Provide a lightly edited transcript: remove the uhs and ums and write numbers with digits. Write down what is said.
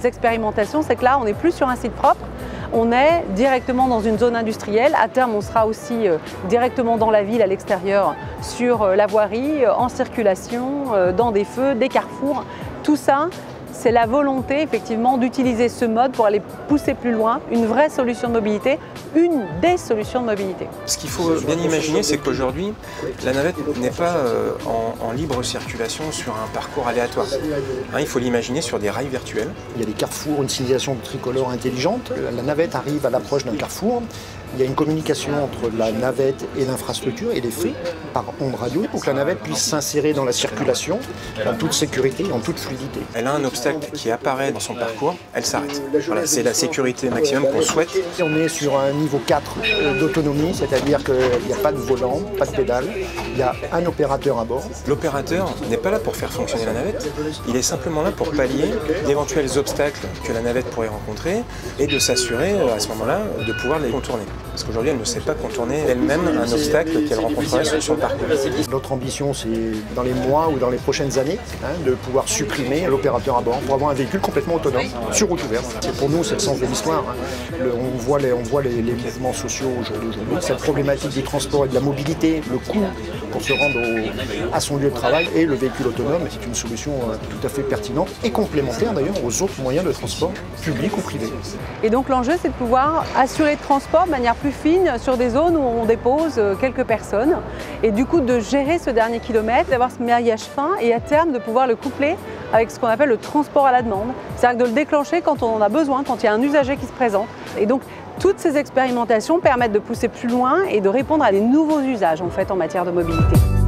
expérimentations, c'est que là, on n'est plus sur un site propre, on est directement dans une zone industrielle. À terme, on sera aussi directement dans la ville, à l'extérieur, sur la voirie, en circulation, dans des feux, des carrefours. Tout ça, c'est la volonté effectivement d'utiliser ce mode pour aller pousser plus loin une vraie solution de mobilité, une des solutions de mobilité. Ce qu'il faut bien imaginer, c'est qu'aujourd'hui, la navette n'est pas en libre circulation sur un parcours aléatoire. Il faut l'imaginer sur des rails virtuels. Il y a des carrefours, une signalisation tricolore intelligente. La navette arrive à l'approche d'un carrefour. Il y a une communication entre la navette et l'infrastructure et les faits par ondes radio pour que la navette puisse s'insérer dans la circulation en toute sécurité et en toute fluidité. Elle a un obstacle qui apparaît dans son parcours, elle s'arrête. Voilà, c'est la sécurité maximum qu'on souhaite. On est sur un niveau 4 d'autonomie, c'est-à-dire qu'il n'y a pas de volant, pas de pédale, il y a un opérateur à bord. L'opérateur n'est pas là pour faire fonctionner la navette, il est simplement là pour pallier d'éventuels obstacles que la navette pourrait rencontrer et de s'assurer à ce moment-là de pouvoir les contourner. Parce qu'aujourd'hui, elle ne sait pas contourner elle-même un obstacle qu'elle rencontrerait sur son parcours. Notre ambition, c'est dans les mois ou dans les prochaines années, de pouvoir supprimer l'opérateur à bord pour avoir un véhicule complètement autonome sur route ouverte. Pour nous, c'est le sens de l'histoire. On voit les mouvements sociaux aujourd'hui. Cette problématique du transport et de la mobilité, le coût pour se rendre à son lieu de travail et le véhicule autonome est une solution tout à fait pertinente et complémentaire d'ailleurs aux autres moyens de transport, publics ou privés. Et donc l'enjeu, c'est de pouvoir assurer le transport de manière plus fine sur des zones où on dépose quelques personnes et du coup de gérer ce dernier kilomètre, d'avoir ce maillage fin et à terme de pouvoir le coupler avec ce qu'on appelle le transport à la demande. C'est-à-dire de le déclencher quand on en a besoin, quand il y a un usager qui se présente. Et donc toutes ces expérimentations permettent de pousser plus loin et de répondre à des nouveaux usages en fait en matière de mobilité.